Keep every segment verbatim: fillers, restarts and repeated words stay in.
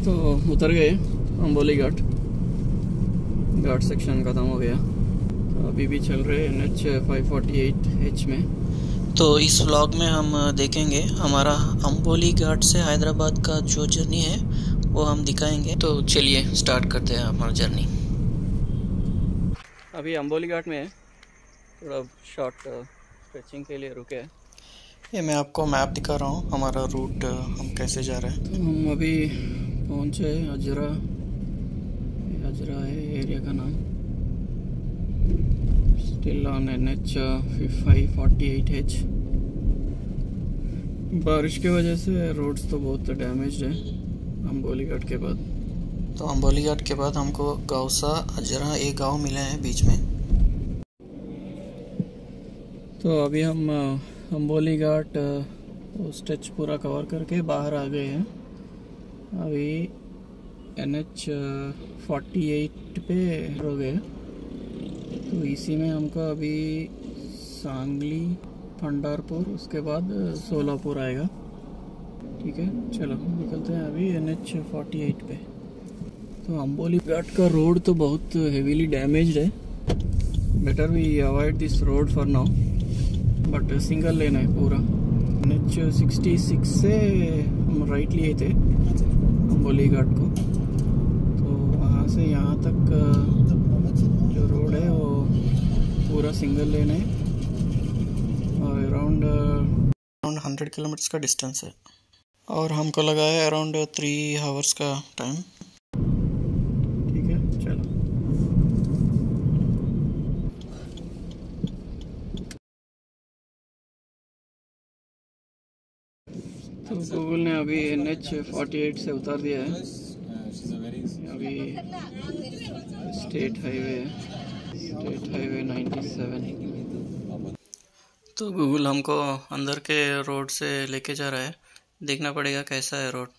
तो उतर गए अंबोली घाट, घाट सेक्शन ख़त्म हो गया। तो अभी भी चल रहे N H five forty eight H में। तो इस व्लॉग में हम देखेंगे हमारा अंबोली घाट से हैदराबाद का जो जर्नी है वो हम दिखाएंगे। तो चलिए स्टार्ट करते हैं हमारा जर्नी। अभी अंबोली घाट में थोड़ा शॉर्ट स्ट्रेचिंग के लिए रुके हैं। ये मैं आपको मैप दिखा रहा हूँ, हमारा रूट हम कैसे जा रहे हैं। तो हम अभी पहुँचे अजरा, अजरा है एरिया का नाम। Still on N H five forty eight H. बारिश की वजह से रोड्स तो बहुत डैमेज है अंबोली घाट के बाद। तो अंबोली घाट के बाद हमको गौसा अजरा एक गांव मिले हैं बीच में। तो अभी हम अंबोली घाट स्ट्रेच पूरा कवर करके बाहर आ गए हैं। अभी एन एच फोर्टी एट पे हो गए। तो इसी में हमको अभी सांगली, पंढरपुर, उसके बाद सोलापुर आएगा। ठीक है, चलो निकलते हैं अभी एन एच फोर्टी एट पे। तो अंबोली घाट का रोड तो बहुत हेवीली डैमेज्ड है। Better we avoid this road for now, but single lane है पूरा। एन एच सिक्सटी सिक्स से हम राइट लिए थे अंबोली घाट को। तो वहाँ से यहाँ तक जो रोड है वो पूरा सिंगल लेन है और अराउंड अराउंड हंड्रेड किलोमीटर्स का डिस्टेंस है और हमको लगा है अराउंड थ्री आवर्स का टाइम। ठीक है, चलो। तो गूगल ने अभी एन एच फोर्टी एट से उतार दिया है। अभी स्टेट हाईवे है, स्टेट हाईवे नाइन्टी सेवन। तो गूगल हमको अंदर के रोड से लेके जा रहा है, देखना पड़ेगा कैसा है रोड।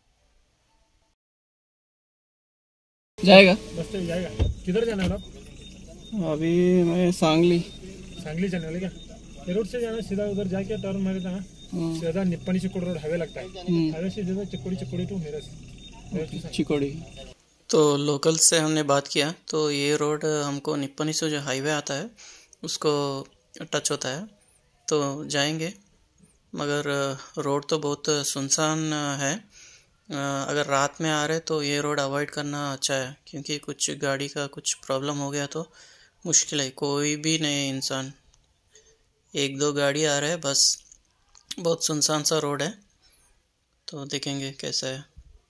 जाएगा बस तो जाएगा। किधर जाना है आप? अभी मैं सांगली सांगली जाने वाले क्या? ये रोड से जाना, सीधा उधर जाके टर्न मारे था ना, सीधा निप्पनी चिकोड़ी रोड हाईवे लगता है। हाईवे से सीधा चिकोड़ी चिकोड़ी टू मेरठ चिकोड़ी। तो लोकल से हमने बात किया तो ये रोड हमको निप्पनी से जो हाईवे आता है उसको टच होता है। तो जाएंगे, मगर रोड तो बहुत सुनसान है। अगर रात में आ रहे तो ये रोड अवॉइड करना अच्छा है, क्योंकि कुछ गाड़ी का कुछ प्रॉब्लम हो गया तो मुश्किल है। कोई भी नहीं इंसान, एक दो गाड़ी आ रहे हैं बस। बहुत सुनसान सा रोड है, तो देखेंगे कैसा है।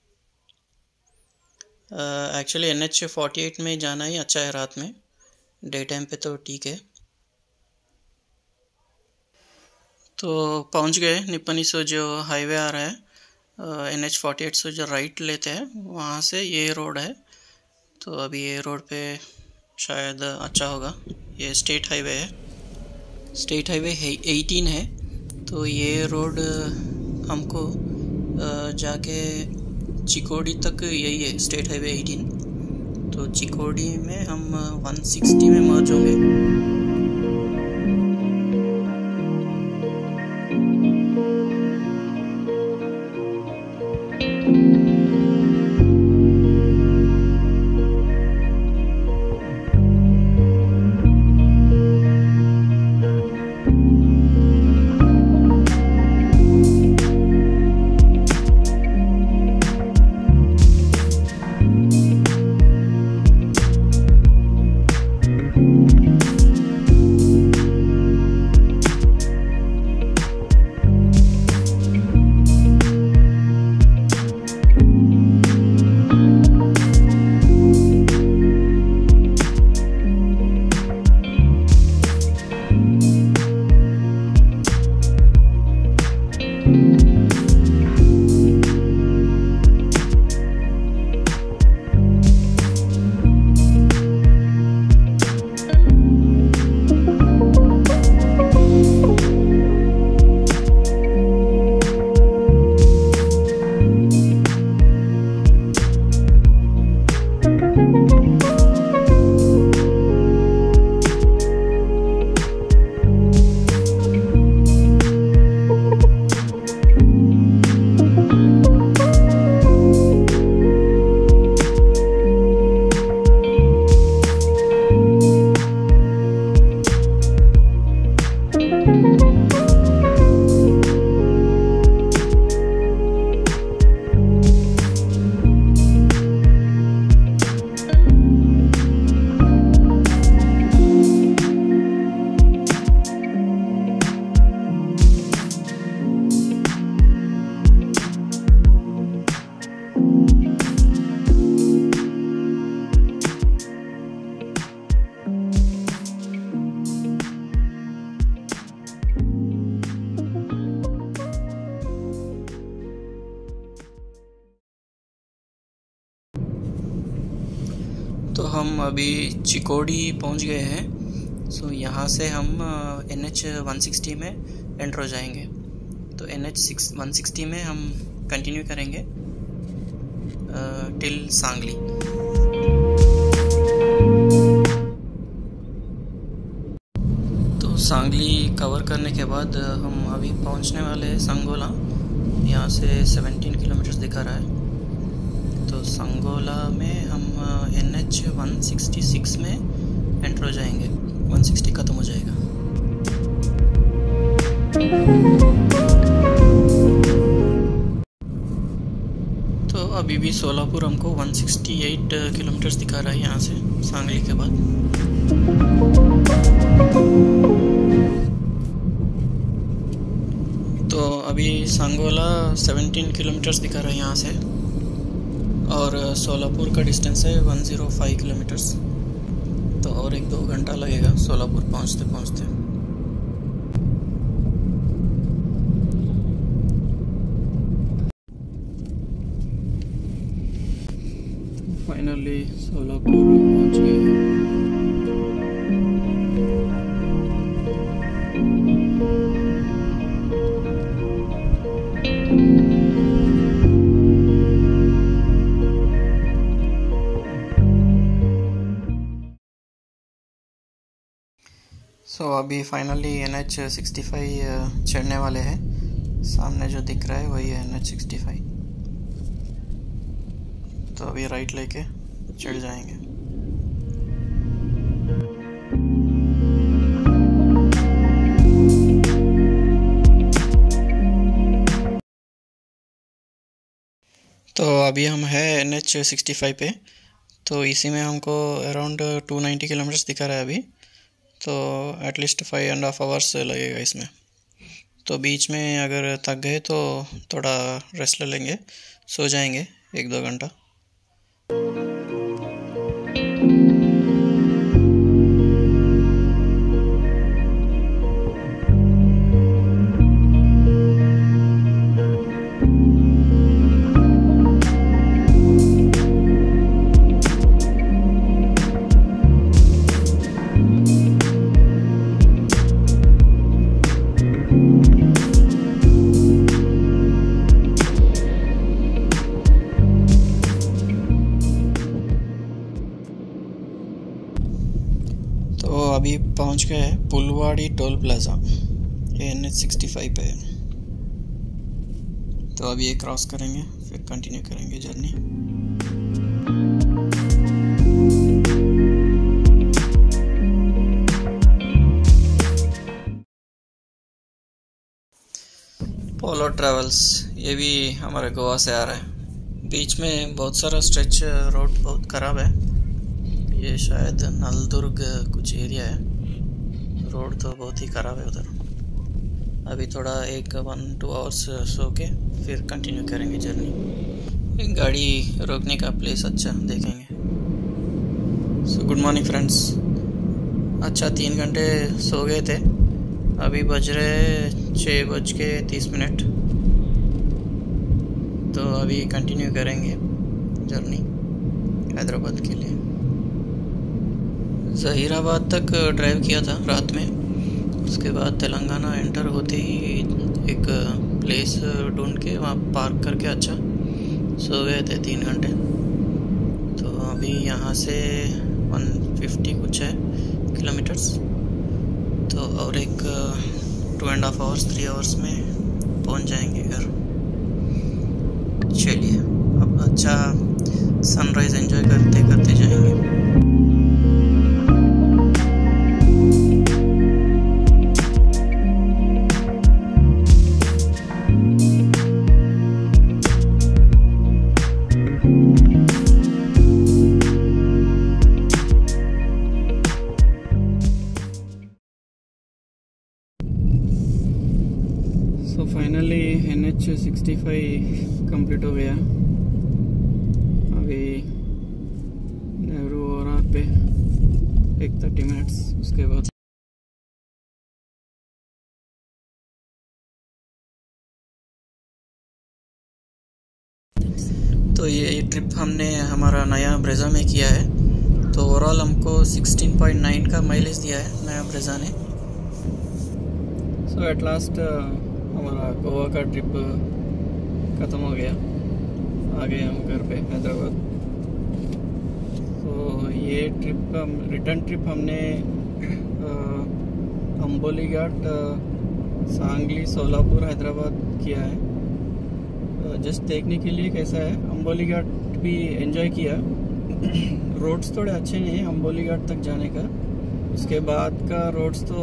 Actually N H forty eight में जाना ही अच्छा है रात में, डे टाइम पे तो ठीक है। तो पहुंच गए निप्पनी से जो हाईवे आ रहा है एन एच फोर्टी एट से जो राइट लेते हैं वहाँ से ये रोड है। तो अभी ये रोड पे शायद अच्छा होगा। ये स्टेट हाईवे है, स्टेट हाईवे एटीन है। तो ये रोड हमको जाके चिकोड़ी तक यही है, स्टेट हाईवे एटीन। तो चिकोड़ी में हम वन सिक्सटी में मर्ज होंगे। तो हम अभी चिकोड़ी पहुंच गए हैं। सो यहाँ से हम एन एच वन सिक्सटी में एंटर हो जाएंगे। तो N H six one sixty में हम कंटिन्यू करेंगे टिल सांगली। तो सांगली कवर करने के बाद हम अभी पहुंचने वाले हैं संगोला। यहाँ से सत्रह किलोमीटर दिखा रहा है। तो संगोला में हम N H one sixty six में एंटर हो जाएंगे। वन सिक्सटी खत्म हो जाएगा। तो अभी भी सोलापुर हमको वन सिक्सटी एट किलोमीटर दिखा रहा है यहाँ से सांगली के बाद। तो अभी संगोला सत्रह किलोमीटर दिखा रहा है यहाँ से, और सोलापुर का डिस्टेंस है वन ज़ीरो फाइव किलोमीटर्स। तो और एक दो घंटा लगेगा सोलापुर पहुँचते पहुँचते। फाइनली सोलापुर पहुँच गए हैं। सो so, अभी finally N H sixty five चढ़ने वाले हैं। सामने जो दिख रहा है वही है एन एच सिक्सटी फाइव। तो अभी राइट लेके चढ़ जाएंगे। तो अभी हम है एन एच सिक्सटी फाइव पे। तो इसी में हमको अराउंड टू नाइन्टी किलोमीटर्स दिखा रहा है अभी। तो at least five and half hours लगेगा इसमें। तो बीच में अगर थक गए तो थोड़ा रेस्ट ले लेंगे, सो जाएंगे एक दो घंटा। तो अभी पहुंच गए हैं पुलवाड़ी टोल प्लाजा। ये एन एच सिक्सटी फाइव पे है। तो अभी ये क्रॉस करेंगे, फिर कंटिन्यू करेंगे जर्नी। पोलो ट्रैवल्स, ये भी हमारे गोवा से आ रहा है। बीच में बहुत सारा स्ट्रेच रोड बहुत ख़राब है। ये शायद नलदुर्ग कुछ एरिया है। रोड तो बहुत ही ख़राब है उधर। अभी थोड़ा एक वन टू आवर्स सो के फिर कंटिन्यू करेंगे जर्नी। गाड़ी रोकने का प्लेस अच्छा देखेंगे। So good morning friends. अच्छा तीन घंटे सो गए थे। अभी बज रहे छः बज के तीस मिनट। तो अभी कंटिन्यू करेंगे जर्नी हैदराबाद के लिए। ज़हीराबाद तक ड्राइव किया था रात में। उसके बाद तेलंगाना एंटर होते ही एक प्लेस ढूंढ के वहाँ पार्क करके अच्छा सो गए थे तीन घंटे। तो अभी यहाँ से वन फिफ्टी कुछ है किलोमीटर्स। तो और एक two and half hours three hours में पहुँच जाएंगे घर। चलिए अब अच्छा सनराइज़ एंजॉय करते करते जाएंगे। तो finally N H sixty five complete हो गया। अभी नेहरू और आर पे एक थर्टी मिनट्स, उसके बाद तो ये ट्रिप हमने हमारा नया ब्रेजा में किया है। तो ओवरऑल हमको सिक्सटीन पॉइंट नाइन का माइलेज दिया है नया ब्रेजा ने। सो एट लास्ट हमारा गोवा का ट्रिप ख़त्म हो गया, आ गए हम घर पे हैदराबाद। तो ये ट्रिप रिटर्न ट्रिप हमने अंबोली घाट, सांगली, सोलापुर, हैदराबाद किया है। जस्ट देखने के लिए कैसा है। अंबोली घाट भी एंजॉय किया। रोड्स थोड़े अच्छे नहीं हैं अंबोली घाट तक जाने का, उसके बाद का रोड्स तो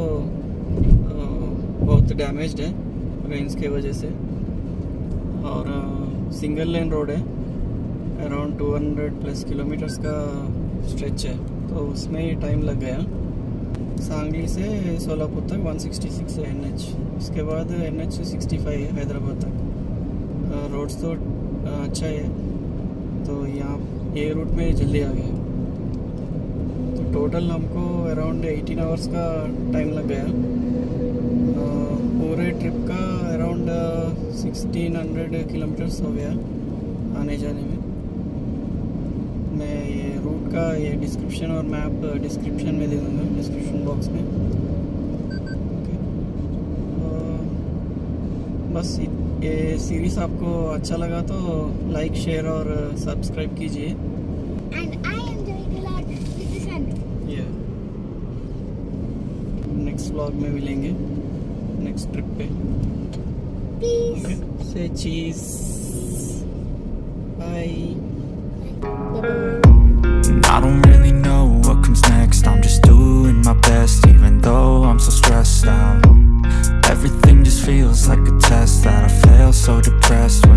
बहुत डैमेज्ड है रेंस के वजह से, और सिंगल लेन रोड है, around two hundred plus kilometres का स्ट्रेच है, तो उसमें ही टाइम लग गया। सांगली से सोलापुर तक वन सिक्सटी सिक्स है एन एच, उसके बाद एन एच सिक्सटी फाइव है हैदराबाद तक। रोड्स तो अच्छा है, तो यहाँ ये रूट में जल्दी आ गया। तो टोटल हमको अराउंड एटीन आवर्स का टाइम लग गया। पूरे ट्रिप का अराउंड सिक्सटीन हंड्रेड किलोमीटर्स हो गया आने जाने में। मैं ये रूट का ये डिस्क्रिप्शन और मैप डिस्क्रिप्शन में दे दूँगा, डिस्क्रिप्शन बॉक्स में। ओके, बस ये सीरीज आपको अच्छा लगा तो लाइक, शेयर और सब्सक्राइब कीजिए। And I enjoyed a lot with the sun. Yeah. Next vlog में मिलेंगे नेक्स्ट ट्रिप पे। Peace. Say cheese bye. I don't really know what comes next. I'm just doing my best, even though I'm so stressed out. Everything just feels like a test that I fail, so depressed when